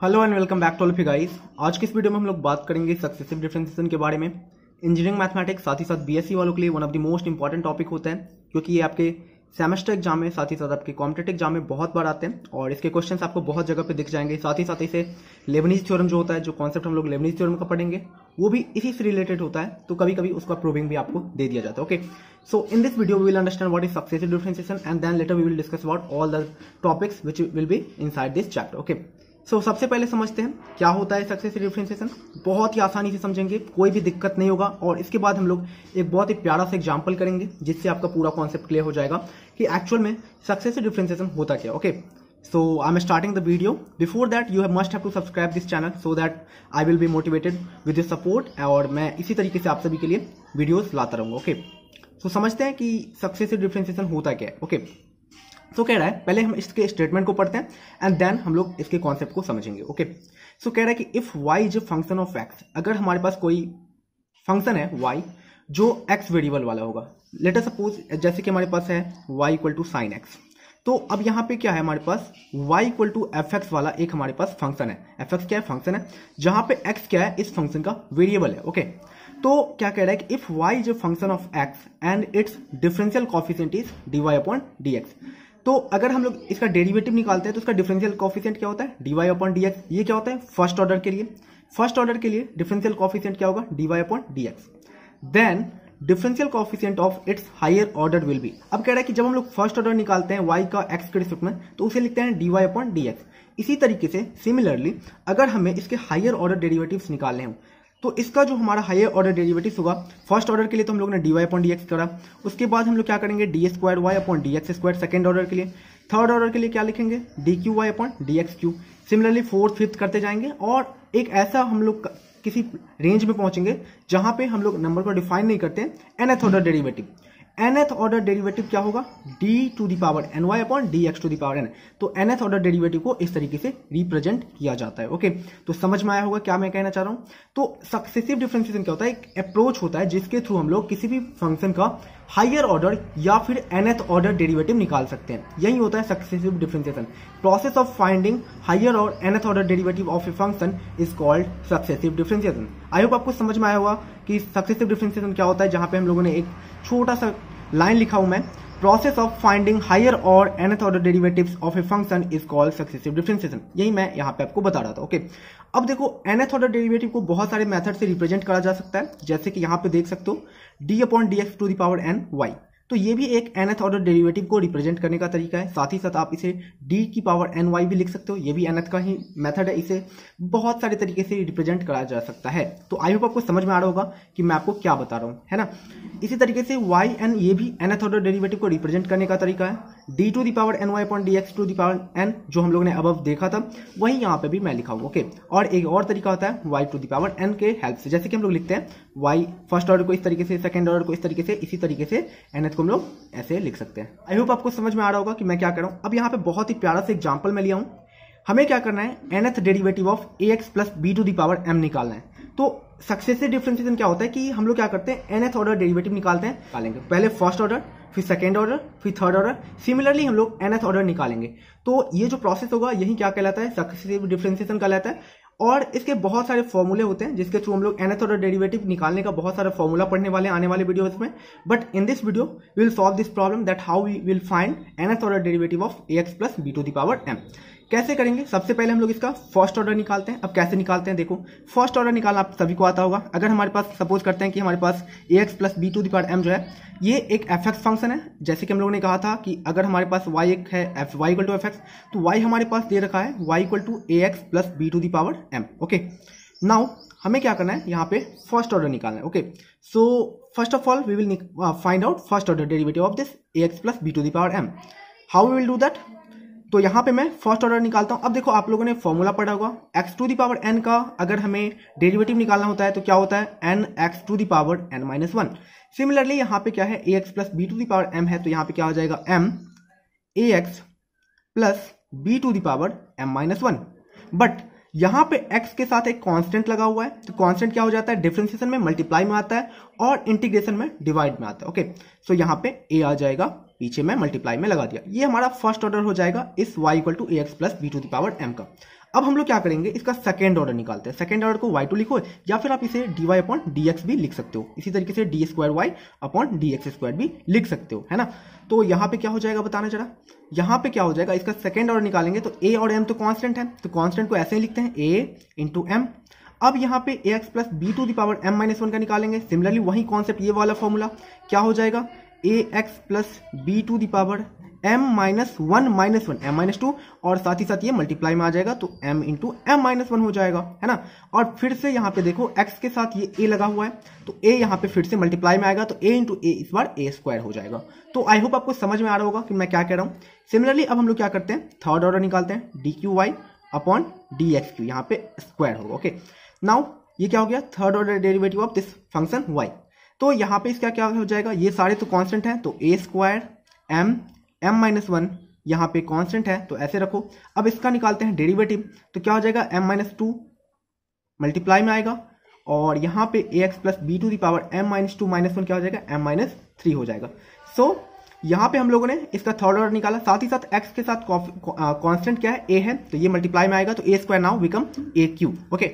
Hello and welcome back to all of you guys. आज की इस वीडियो में हम लोग बात करेंगे सक्सेसिव डिफरेंशिएशन के बारे में। इंजीनियरिंग मैथमेटिक्स साथ ही साथ बीएससी वालों के लिए one of the most important topic होता है, क्योंकि ये आपके सेमेस्टर एग्जाम में साथ ही साथ आपके कॉम्पिटेटिव एग्जाम में बहुत बार आते हैं और इसके क्वेश्चंस आपको बहुत जगह पे दिख जाएंगे। साथ ही साथ इसे लेबनीज थ्योरम जो होता है, जो कॉन्सेप्ट हम लोग लेबनीज थ्योरम का पढ़ेंगे, वो भी इसी से रिलेटेड होता है, तो कभी कभी उसका प्रूविंग भी आपको दे दिया जाता है। Okay, so in this video we will understand what is successive differentiation and then later we will discuss about all the topics which will be inside this chapter. Okay, so सबसे पहले समझते हैं क्या होता है सक्सेसिव डिफरेंशिएशन। बहुत ही आसानी से समझेंगे, कोई भी दिक्कत नहीं होगा, और इसके बाद हम लोग एक बहुत ही प्यारा सा एग्जांपल करेंगे जिससे आपका पूरा कॉन्सेप्ट क्लियर हो जाएगा कि एक्चुअल में सक्सेसिव डिफरेंशिएशन होता क्या। Okay, so I am starting the video. Before that you must have to subscribe this channel so that I will be motivated with your support, और मैं इसी तरीके से आप सभी के लिए वीडियोज लाता रहूंगा। ओके, सो समझते हैं कि सक्सेसिव डिफरेंशिएशन होता क्या है। ओके, तो कह रहा है पहले हम इसके स्टेटमेंट को पढ़ते हैं एंड देन हम लोग इसके कॉन्सेप्ट को समझेंगे। ओके, सो कह रहा है कि if y is a function of x, अगर हमारे पास कोई फंक्शन है y जो x वेरिएबल वाला होगा, लेट अस सपोज जैसे कि हमारे पास है y equal to sine x, तो अब यहाँ पे क्या है हमारे पास y इक्वल टू fx वाला एक हमारे पास फंक्शन है। fx क्या है? फंक्शन है, जहां पे x क्या है? इस फंक्शन का वेरिएबल है। ओके, तो क्या कह रहा है कि if y is a function of x and its differential coefficient is dy upon dx, तो अगर हम लोग इसका डेरिवेटिव निकालते हैं तो उसका डिफरेंशियल कोएफिशिएंट क्या होता है? dy upon dx। ये क्या होता है? फर्स्ट ऑर्डर के लिए। फर्स्ट ऑर्डर के लिए डिफरेंशियल कोएफिशिएंट क्या होगा? dy upon dx। Then differential coefficient of its higher order will be. अब कह रहा है कि जब हम लोग फर्स्ट ऑर्डर निकालते हैं y का x के रिस्पेक्ट में, तो उसे लिखते हैं dy अपॉन dx। इसी तरीके से सिमिलरली अगर हमें इसके हायर ऑर्डर डेरिवेटिव्स निकालने हो, तो इसका जो हमारा हायर ऑर्डर डेरिवेटिव होगा, फर्स्ट ऑर्डर के लिए तो हम लोग ने dy अपॉन dx करा, उसके बाद हम लोग क्या करेंगे? D square y upon dx square second order के लिए। थर्ड ऑर्डर के लिए क्या लिखेंगे? D cube y upon dx cube. Similarly fourth fifth करते जाएंगे, और एक ऐसा हम लोग किसी रेंज में पहुंचेंगे जहां पे हम लोग नंबर को डिफाइन नहीं करते हैं। nth order derivative, nth order derivative क्या होगा? d to the power ny upon dx to the power n। तो nth ऑर्डर डेरिवेटिव को इस तरीके से रिप्रेजेंट किया जाता है। ओके, तो समझ में आया होगा क्या मैं कहना चाह रहा हूं। तो सक्सेसिव डिफरेंशिएशन क्या होता है? एक अप्रोच होता है जिसके थ्रू हम लोग किसी भी फंक्शन का हायर ऑर्डर या फिर nth ऑर्डर डेरिवेटिव निकाल सकते हैं। यही होता है successive differentiation. Process of finding higher और nth order derivative of a function is called successive differentiation. I hope आपको समझ में आया होगा कि सक्सेसिव डिफरेंशिएशन क्या होता है, जहां पे हम लोगों ने एक छोटा सा लाइन लिखा हूं मैं, प्रोसेस ऑफ फाइंडिंग हायर और nth order derivatives of a function is called successive differentiation. यही मैं यहां पे आपको बता रहा था। ओके, अब देखो nth ऑर्डर डेरिवेटिव को बहुत सारे मेथड से रिप्रेजेंट करा जा सकता है, जैसे कि यहां पे देख सकते हो d upon dx to the power n y। तो ये भी एक nth ऑर्डर डेरिवेटिव को रिप्रेजेंट करने का तरीका है। साथ ही साथ आप इसे d की पावर n y भी लिख सकते हो, ये भी nth का ही मेथड है। इसे बहुत सारे तरीके से रिप्रेजेंट करा जा सकता है। तो आई होप आपको समझ में आ रहा होगा कि मैं आपको क्या बता रहा हूं, है ना। इसी तरीके से y n ये भी nth ऑर्डर डेरिवेटिव को रिप्रेजेंट करने का तरीका है। d to the power n y upon dx to the power n, जो हम लोग ने अब देखा था, वही यहाँ पे भी मैं लिखा हूँ। ओके, और एक और तरीका होता है y to the power n के हेल्प से, जैसे कि हम लोग लिखते हैं y फर्स्ट ऑर्डर को इस तरीके से, सेकंड ऑर्डर को इस तरीके से, इसी तरीके से nth को हम लोग ऐसे लिख सकते हैं। आई होप आपको समझ में आ रहा होगा कि मैं क्या कर रहा हूँ। अब यहाँ पे बहुत ही प्यारा सा एग्जाम्पल मैं लिया हूँ। हमें क्या करना है? nth derivative of ax plus b to the power m निकालना है। तो सक्सेसिव डिफरेंशिएशन क्या होता है कि हम लोग क्या करते हैं? nth ऑर्डर डेरिवेटिव निकालेंगे, पहले फर्स्ट ऑर्डर, फिर सेकेंड ऑर्डर, फिर थर्ड ऑर्डर। सिमिलरली हम लोग nth ऑर्डर निकालेंगे। तो ये जो प्रोसेस होगा यही क्या कहलाता है? सक्सेसिव डिफरेंशिएशन कहलाता है। और इसके बहुत सारे फॉर्मूले होते हैं जिसके थ्रू हम लोग nth ऑर्डर डेरिवेटिव निकालने का बहुत सारा फॉर्मूला पढ़ने वाले आने वाले वीडियोस में। But in this video we will solve this problem that how we will find nth order derivative of ax plus b to the power m। कैसे करेंगे? सबसे पहले हम लोग इसका फर्स्ट ऑर्डर निकालते हैं। अब कैसे निकालते हैं देखो, फर्स्ट ऑर्डर निकालना आप सभी को आता होगा। अगर हमारे पास सपोज करते हैं कि हमारे पास ax plus b to the power m जो है, ये एक fx फंक्शन है। जैसे कि हम लोगों ने कहा था कि अगर हमारे पास y एक है y इक्वल टू fx, तो y हमारे पास दे रखा है y equal to ax plus b to the power m। Okay, now हमें क्या करना है? यहाँ पे फर्स्ट ऑर्डर निकालना है। Okay, so first of all we will find out first order derivative of this ax plus b to the power m। How we will do that? तो यहाँ पे मैं फर्स्ट ऑर्डर निकालता हूं। अब देखो आप लोगों ने फॉर्मूला पढ़ा होगा, x to the power n का अगर हमें डेरिवेटिव निकालना होता है तो क्या होता है? n x to the power n minus 1। Similarly यहाँ पे क्या है? ax plus b to the power m है, तो यहाँ पे क्या हो जाएगा? m ax plus b to the power m minus 1। But यहाँ पे x के साथ एक कांस्टेंट लगा हुआ है, तो कांस्टेंट क्या हो जाता है? डिफरेंशिएशन में मल्टीप्लाई में आता है और इंटीग्रेशन में डिवाइड में आता है। ओके, सो यहाँ पे a आ जाएगा, पीछे में मल्टीप्लाई में लगा दिया। ये हमारा फर्स्ट ऑर्डर हो जाएगा इस y equal to ax plus b to the power m का। अब हम लोग क्या करेंगे, इसका सेकेंड ऑर्डर निकालते हैं। सेकेंड ऑर्डर को y2 लिखो, या फिर आप इसे dy अपॉन dx भी लिख सकते हो। इसी तरीके से d square y upon dx square भी लिख सकते हो, है ना। तो यहाँ पे क्या हो जाएगा बताना जरा। यहाँ पे क्या हो जाएगा, इसका सेकेंड ऑर्डर निकालेंगे तो a और m तो कांस्टेंट है, तो कांस्टेंट को ऐसे ही लिखते हैं a इंटू एम। अब यहाँ पे ax plus b to the power m minus 1 का निकालेंगे। सिमिलरली वही कॉन्सेप्ट, ये वाला फॉर्मूला क्या हो जाएगा, ax plus b to the power m minus 1 minus 1 m minus 2, और साथ ही साथ ये मल्टीप्लाई में आ जाएगा तो m इंटू m माइनस 1 हो जाएगा, है ना। और फिर से यहाँ पे देखो x के साथ ये a लगा हुआ है, तो a यहाँ पे फिर से मल्टीप्लाई में आएगा तो a इंटू a इस बार a स्क्वायर हो जाएगा। तो आई होप आपको समझ में आ रहा होगा कि मैं क्या कह रहा हूँ। सिमिलरली अब हम लोग क्या करते हैं, थर्ड ऑर्डर निकालते हैं, d cube y upon d x cube, यहाँ पे स्क्वायर होगा। ओके, नाउ ये क्या हो गया, third order derivative of this function y। तो यहाँ पे इसका क्या हो जाएगा, ये सारे तो कांस्टेंट है, तो a स्क्वायर m माइनस 1 यहाँ पे कांस्टेंट है तो ऐसे रखो। अब इसका निकालते हैं डेरिवेटिव, तो क्या हो जाएगा m माइनस 2 मल्टीप्लाई में आएगा, और यहाँ पे ax plus b to the power m minus 2 minus 1 क्या हो जाएगा, m माइनस 3 हो जाएगा। सो यहाँ पे हम लोगों ने इसका थर्ड ऑर्डर निकाला, साथ ही साथ x के साथ कांस्टेंट क्या है, a है, तो ये मल्टीप्लाई में आएगा तो a square now become a cube. Okay,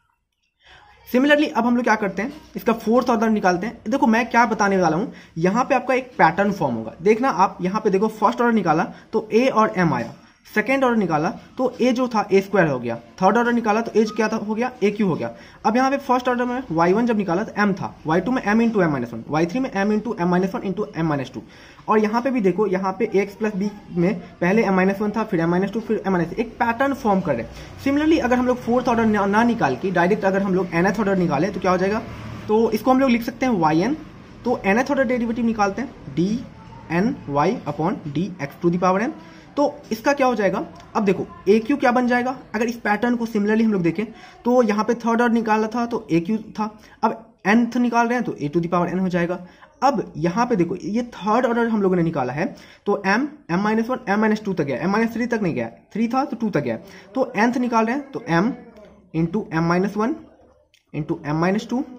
similarly अब हम लोग क्या करते हैं, इसका फोर्थ ऑर्डर निकालते हैं। देखो मैं क्या बताने वाला हूं, यहां पे आपका एक पैटर्न फॉर्म होगा। देखना आप यहां पे देखो, फर्स्ट ऑर्डर निकाला तो a और m आया, सेकेंड ऑर्डर निकाला तो a जो था a स्क्वायर हो गया, थर्ड ऑर्डर निकाला तो a क्या था, हो गया a क्यू हो गया। अब यहाँ पे फर्स्ट ऑर्डर में y1 जब निकाला तो m था, y2 में m into m minus 1, y3 में m into m minus 1 into m minus 2, और यहाँ पे भी देखो, यहाँ पे ax प्लस b में पहले m माइनस 1 था, फिर m माइनस 2, फिर m माइनस, एक पैटर्न फॉर्म कर रहे हैं। सिमिलरली अगर हम लोग फोर्थ ऑर्डर ना निकाल के डायरेक्ट अगर हम लोग nth ऑर्डर निकाले तो क्या हो जाएगा, तो इसको हम लोग लिख सकते हैं yn। तो nth ऑर्डर डेरिवेटिव निकालते हैं, d n y upon d x to the power n। तो इसका क्या हो जाएगा, अब देखो ए क्यू क्या बन जाएगा, अगर इस पैटर्न को सिमिलरली हम लोग देखें तो यहाँ पे थर्ड ऑर्डर निकाला था तो ए क्यू था, अब nth निकाल रहे हैं तो a to the power n हो जाएगा। अब यहाँ पे देखो ये थर्ड ऑर्डर हम लोगों ने निकाला है, तो m माइनस 1 m माइनस 2 तक गया, m माइनस 3 तक नहीं गया, 3 था तो 2 तक गया, तो nth निकाल रहे हैं तो m into m minus 1 into m minus 2,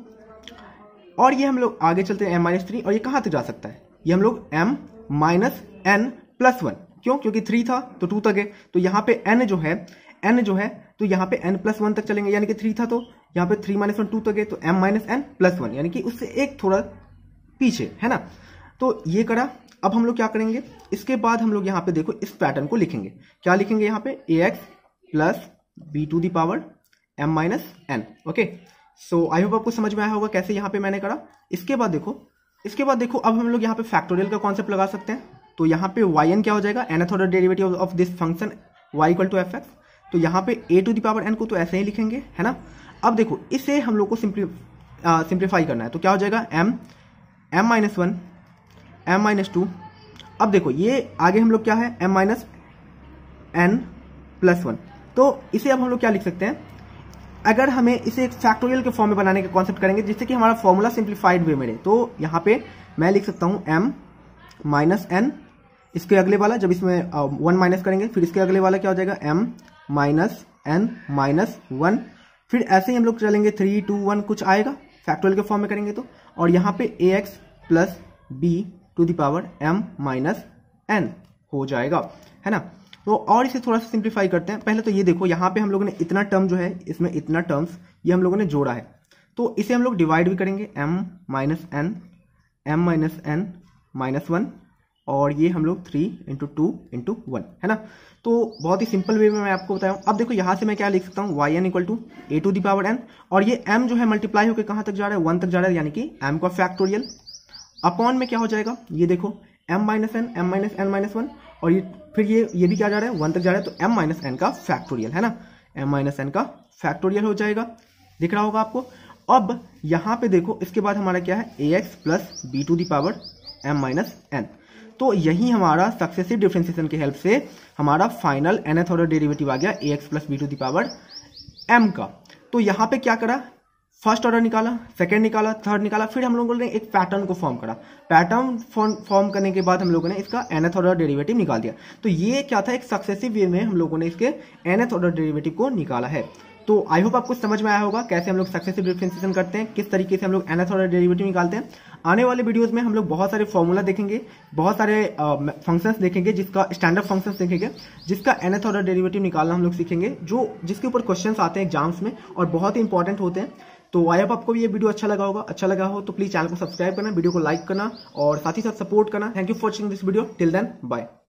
और ये हम लोग आगे चलते हैं m माइनस 3, और ये कहाँ तक जा सकता है, ये हम लोग m माइनस n प्लस 1, क्यों, क्योंकि 3 था तो 2 तक है, तो यहाँ पे n जो है तो यहाँ पे n प्लस 1 तक चलेंगे, यानी कि 3 था तो यहाँ पे 3 माइनस 1 2 तक है, तो m माइनस n प्लस 1, यानी कि उससे एक थोड़ा पीछे, है ना। तो ये करा। अब हम लोग क्या करेंगे, इसके बाद हम लोग यहाँ पे देखो इस पैटर्न को लिखेंगे, क्या लिखेंगे यहाँ पे, ax plus b to the power m minus n। Okay, so I hope आपको समझ में आया होगा कैसे यहाँ पे मैंने करा। इसके बाद देखो अब हम लोग यहाँ पे फैक्टोरियल का कॉन्सेप्ट लगा सकते हैं। तो यहाँ पे yn क्या हो जाएगा, nth order derivative of this function y equal to f x, तो यहाँ पे a to the power n को तो ऐसे ही लिखेंगे, है ना। अब देखो इसे हम लोग को सिंप्लीफाई करना है, तो क्या हो जाएगा, m माइनस 1 m माइनस 2। अब देखो ये आगे हम लोग क्या है, m माइनस n प्लस 1, तो इसे अब हम लोग क्या लिख सकते हैं, अगर हमें इसे एक फैक्टोरियल के फॉर्म में बनाने का कॉन्सेप्ट करेंगे जिससे कि हमारा फॉर्मूला सिंप्लीफाइड वे में रहे, तो यहाँ पे मैं लिख सकता हूँ m माइनस n, इसके अगले वाला जब इसमें 1 माइनस करेंगे, फिर इसके अगले वाला क्या हो जाएगा, m माइनस n माइनस 1, फिर ऐसे ही हम लोग चलेंगे 3 2 1 कुछ आएगा फैक्टोरियल के फॉर्म में करेंगे तो, और यहाँ पे ax plus b to the power m minus n हो जाएगा, है ना। तो और इसे थोड़ा सा सिंप्लीफाई करते हैं। पहले तो ये देखो यहाँ पे हम लोगों ने इतना टर्म जो है, इसमें इतना टर्म्स ये हम लोगों ने जोड़ा है, तो इसे हम लोग डिवाइड भी करेंगे, m माइनस n माइनस 1, और ये हम लोग 3 इंटू 2 इंटू 1, है ना। तो बहुत ही सिंपल वे में मैं आपको बताया हूँ। अब देखो यहाँ से मैं क्या लिख सकता हूँ, yn equal to a to the power n, और ये m जो है मल्टीप्लाई होकर कहाँ तक जा रहा है, 1 तक जा रहा है, यानी कि m का फैक्टोरियल अपॉन में क्या हो जाएगा, ये देखो m माइनस n माइनस 1, और ये फिर ये भी क्या जा रहा है, 1 तक जा रहा है, तो m माइनस n का फैक्टोरियल, है ना, m माइनस n का फैक्टोरियल हो जाएगा, दिख रहा होगा आपको। अब यहाँ पे देखो इसके बाद हमारा क्या है, ax plus b to the power m minus n, तो यही हमारा सक्सेसिव डिफरेंशिएशन की हेल्प से हमारा फाइनल nth ऑर्डर डेरिवेटिव आ गया ax plus b to the power m का। तो यहाँ पे क्या करा, फर्स्ट ऑर्डर निकाला, सेकंड निकाला, थर्ड निकाला, फिर हम लोगों ने एक पैटर्न को फॉर्म करा। पैटर्न फॉर्म करने के बाद हम लोगों ने इसका nth ऑर्डर डेरिवेटिव निकाल दिया। तो ये क्या था, एक सक्सेसिव वे में हम लोगों ने इसके nth ऑर्डर डेरिवेटिव को निकाला है। तो आई होप आपको समझ में आया होगा कैसे हम लोग सक्सेसिव डिफरेंशिएशन करते हैं, किस तरीके से हम लोग nth ऑर्डर डेरिवेटिव निकालते हैं। आने वाले वीडियोस में हम लोग बहुत सारे फॉर्मूला देखेंगे, बहुत सारे फंक्शंस देखेंगे, जिसका स्टैंडर्ड फंक्शंस देखेंगे, जिसका nth ऑर्डर डेरिवेटिव निकालना हम लोग सीखेंगे, जो जिसके ऊपर क्वेश्चंस आते हैं एग्जाम्स में और बहुत ही इंपॉर्टेंट होते हैं। तो आई होप आपको भी ये वीडियो अच्छा लगा होगा। अच्छा लगा हो तो प्लीज चैनल को सब्सक्राइब करना, वीडियो को लाइक करना और साथ ही साथ सपोर्ट करना। Thank you for watching this video. Till then bye.